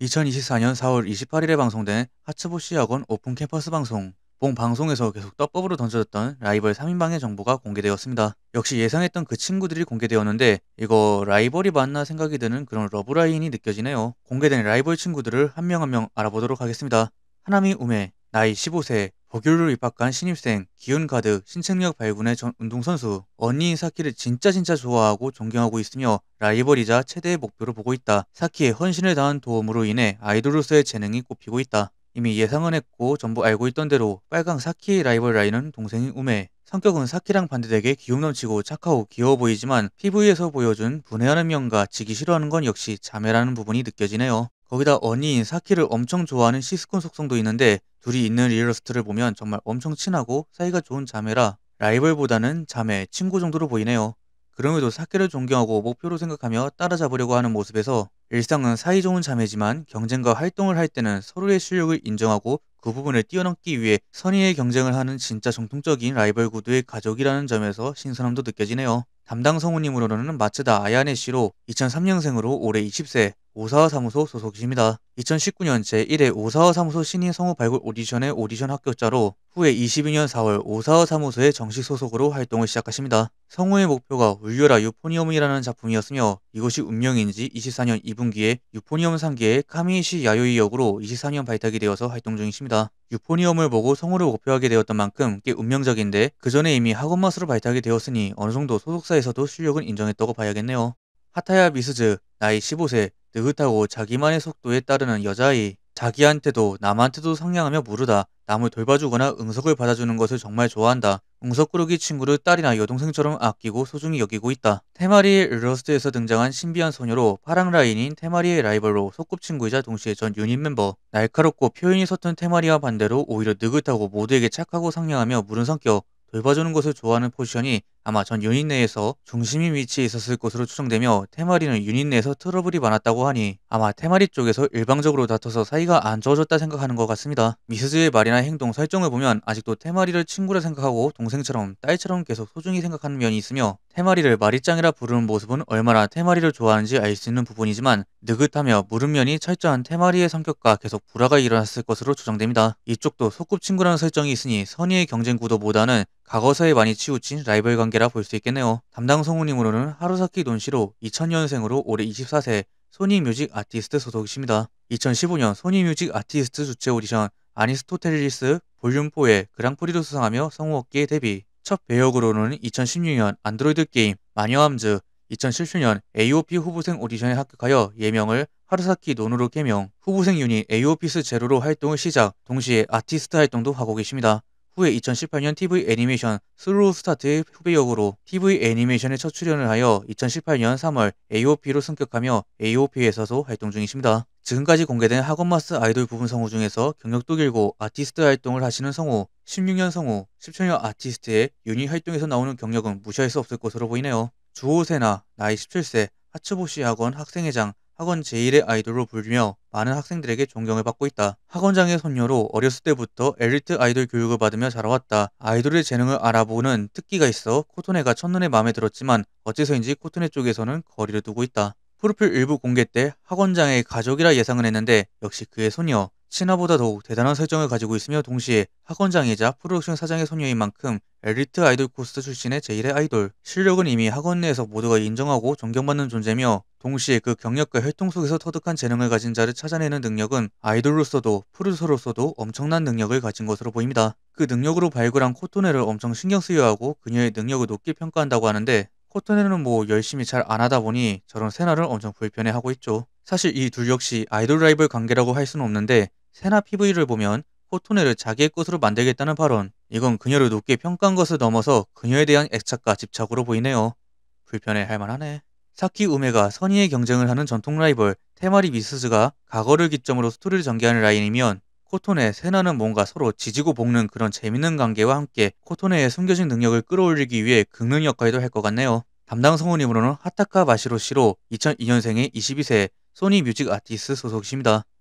2024년 4월 28일에 방송된 하츠보시 학원 오픈 캠퍼스 방송. 본 방송에서 계속 떡밥으로 던져졌던 라이벌 3인방의 정보가 공개되었습니다. 역시 예상했던 그 친구들이 공개되었는데 이거 라이벌이 맞나 생각이 드는 그런 러브라인이 느껴지네요. 공개된 라이벌 친구들을 한 명 한 명 알아보도록 하겠습니다. 하나미 우메, 나이 15세, 법규를 입학한 신입생, 기운 가득, 신체능력 발군의 전 운동선수. 언니인 사키를 진짜 좋아하고 존경하고 있으며 라이벌이자 최대의 목표로 보고 있다. 사키의 헌신을 다한 도움으로 인해 아이돌로서의 재능이 꼽히고 있다. 이미 예상은 했고 전부 알고 있던 대로 빨강 사키의 라이벌 라인은 동생인 우메. 성격은 사키랑 반대되게 기움 넘치고 착하고 귀여워 보이지만 PV에서 보여준 분해하는 면과 지기 싫어하는 건 역시 자매라는 부분이 느껴지네요. 거기다 언니인 사키를 엄청 좋아하는 시스콘 속성도 있는데 둘이 있는 리얼러스트를 보면 정말 엄청 친하고 사이가 좋은 자매라 라이벌보다는 자매, 친구 정도로 보이네요. 그럼에도 사키를 존경하고 목표로 생각하며 따라잡으려고 하는 모습에서 일상은 사이좋은 자매지만 경쟁과 활동을 할 때는 서로의 실력을 인정하고 그 부분을 뛰어넘기 위해 선의의 경쟁을 하는 진짜 정통적인 라이벌 구도의 가족이라는 점에서 신선함도 느껴지네요. 담당 성우님으로는 마츠다 아야네 씨로 2003년생으로 올해 20세 오사와 사무소 소속이십니다. 2019년 제1회 오사와 사무소 신인 성우 발굴 오디션의 오디션 합격자로 후에 22년 4월 오사와 사무소의 정식 소속으로 활동을 시작하십니다. 성우의 목표가 울려라 유포니엄이라는 작품이었으며 이것이 운명인지 24년 2분기에 유포니엄 3기의 카미이시 야요이 역으로 24년 발탁이 되어서 활동 중이십니다. 유포니엄을 보고 성우를 목표하게 되었던 만큼 꽤 운명적인데 그 전에 이미 학원맛으로 발탁이 되었으니 어느 정도 소속사에서도 실력은 인정했다고 봐야겠네요. 하타야 미스즈, 나이 15세, 느긋하고 자기만의 속도에 따르는 여자아이. 자기한테도 남한테도 상냥하며 무르다. 남을 돌봐주거나 응석을 받아주는 것을 정말 좋아한다. 응석꾸러기 친구를 딸이나 여동생처럼 아끼고 소중히 여기고 있다. 테마리의 일러스트에서 등장한 신비한 소녀로 파랑 라인인 테마리의 라이벌로 소꿉친구이자 동시에 전 유닛 멤버. 날카롭고 표현이 서툰 테마리와 반대로 오히려 느긋하고 모두에게 착하고 상냥하며 무른 성격. 돌봐주는 것을 좋아하는 포지션이 아마 전 유닛 내에서 중심인 위치에 있었을 것으로 추정되며 테마리는 유닛 내에서 트러블이 많았다고 하니 아마 테마리 쪽에서 일방적으로 다퉈서 사이가 안 좋아졌다 생각하는 것 같습니다. 미스즈의 말이나 행동, 설정을 보면 아직도 테마리를 친구라 생각하고 동생처럼 딸처럼 계속 소중히 생각하는 면이 있으며 테마리를 마리짱이라 부르는 모습은 얼마나 테마리를 좋아하는지 알 수 있는 부분이지만 느긋하며 무른 면이 철저한 테마리의 성격과 계속 불화가 일어났을 것으로 추정됩니다. 이쪽도 소꿉친구라는 설정이 있으니 선의의 경쟁 구도보다는 과거사에 많이 치우친 라이벌 관계라 볼 수 있겠네요. 담당 성우님으로는 하루사키 논시로 2000년생으로 올해 24세 소니 뮤직 아티스트 소속이십니다. 2015년 소니 뮤직 아티스트 주최 오디션 아니스토텔리스 볼륨4의 그랑프리를 수상하며 성우업계에 데뷔. 첫 배역으로는 2016년 안드로이드 게임 마녀함즈, 2017년 AOP 후보생 오디션에 합격하여 예명을 하루사키 논으로 개명, 후보생 유닛 AOP스 제로로 활동을 시작, 동시에 아티스트 활동도 하고 계십니다. 후에 2018년 TV 애니메이션 슬로우 스타트의 후배 역으로 TV 애니메이션에 첫 출연을 하여 2018년 3월 AOP로 승격하며 AOP에서도 활동 중이십니다. 지금까지 공개된 학원마스 아이돌 부분 성우 중에서 경력도 길고 아티스트 활동을 하시는 성우, 16년 성우, 17년 아티스트의 유닛 활동에서 나오는 경력은 무시할 수 없을 것으로 보이네요. 주호세나, 나이 17세, 하츠보시 학원 학생회장, 학원 제1의 아이돌로 불리며 많은 학생들에게 존경을 받고 있다. 학원장의 손녀로 어렸을 때부터 엘리트 아이돌 교육을 받으며 자라왔다. 아이돌의 재능을 알아보는 특기가 있어 코토네가 첫눈에 마음에 들었지만 어째서인지 코토네 쪽에서는 거리를 두고 있다. 프로필 일부 공개 때 학원장의 가족이라 예상은 했는데 역시 그의 손녀. 친아보다 더욱 대단한 설정을 가지고 있으며 동시에 학원장이자 프로덕션 사장의 손녀인 만큼 엘리트 아이돌 코스트 출신의 제1의 아이돌. 실력은 이미 학원 내에서 모두가 인정하고 존경받는 존재며 동시에 그 경력과 혈통 속에서 터득한 재능을 가진 자를 찾아내는 능력은 아이돌로서도 프로듀서로서도 엄청난 능력을 가진 것으로 보입니다. 그 능력으로 발굴한 코토네를 엄청 신경 쓰여하고 그녀의 능력을 높게 평가한다고 하는데 코토네는 뭐 열심히 잘 안 하다 보니 저런 세나를 엄청 불편해하고 있죠. 사실 이 둘 역시 아이돌 라이벌 관계라고 할 수는 없는데 세나 PV를 보면 코토네를 자기의 것으로 만들겠다는 발언, 이건 그녀를 높게 평가한 것을 넘어서 그녀에 대한 애착과 집착으로 보이네요. 불편해할 만하네. 사키 우메가 선의의 경쟁을 하는 전통 라이벌 테마리 미스즈가 과거를 기점으로 스토리를 전개하는 라인이면 코토네, 세나는 뭔가 서로 지지고 볶는 그런 재밌는 관계와 함께 코토네의 숨겨진 능력을 끌어올리기 위해 긁는 역할도 할 것 같네요. 담당 성우님으로는 하타카 마시로 씨로 2002년생의 22세 소니 뮤직 아티스트 소속이십니다.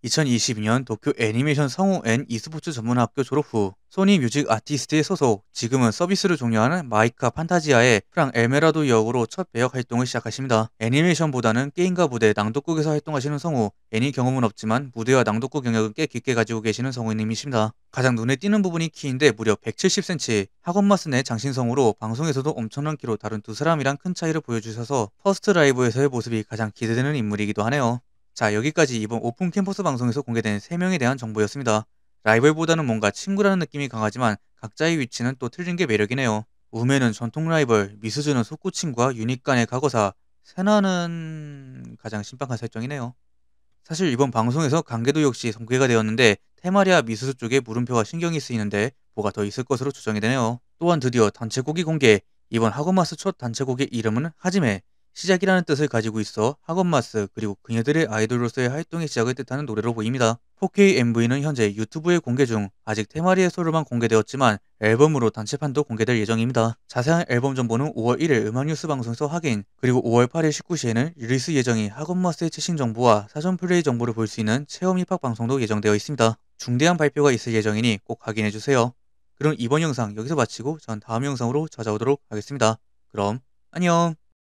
2022년 도쿄 애니메이션 성우 앤 e스포츠 전문학교 졸업 후 소니 뮤직 아티스트에 소속, 지금은 서비스를 종료하는 마이카 판타지아의 프랑 에메라도 역으로 첫 배역 활동을 시작하십니다. 애니메이션보다는 게임과 무대, 낭독극에서 활동하시는 성우, 애니 경험은 없지만 무대와 낭독극 경력은 꽤 깊게 가지고 계시는 성우님이십니다. 가장 눈에 띄는 부분이 키인데 무려 170cm, 학원마스 내 장신성우로 방송에서도 엄청난 키로 다른 두 사람이랑 큰 차이를 보여주셔서 퍼스트 라이브에서의 모습이 가장 기대되는 인물이기도 하네요. 자, 여기까지 이번 오픈 캠퍼스 방송에서 공개된 3명에 대한 정보였습니다. 라이벌보다는 뭔가 친구라는 느낌이 강하지만 각자의 위치는 또 틀린 게 매력이네요. 우메는 전통 라이벌, 미스즈는 속구친구와 유닛 간의 과거사, 세나는 가장 신박한 설정이네요. 사실 이번 방송에서 관계도 역시 공개가 되었는데 테마리아 미스즈 쪽에 물음표가 신경이 쓰이는데 뭐가 더 있을 것으로 추정이 되네요. 또한 드디어 단체곡이 공개, 이번 학원마스 첫 단체곡의 이름은 하지메, 시작이라는 뜻을 가지고 있어 학원마스 그리고 그녀들의 아이돌로서의 활동의 시작을 뜻하는 노래로 보입니다. 4K MV는 현재 유튜브에 공개 중, 아직 테마리의 소로만 공개되었지만 앨범으로 단체판도 공개될 예정입니다. 자세한 앨범 정보는 5월 1일 음악뉴스 방송에서 확인, 그리고 5월 8일 19시에는 리리스 예정인 학원마스의 최신 정보와 사전 플레이 정보를 볼 수 있는 체험 입학 방송도 예정되어 있습니다. 중대한 발표가 있을 예정이니 꼭 확인해주세요. 그럼 이번 영상 여기서 마치고 전 다음 영상으로 찾아오도록 하겠습니다. 그럼 안녕.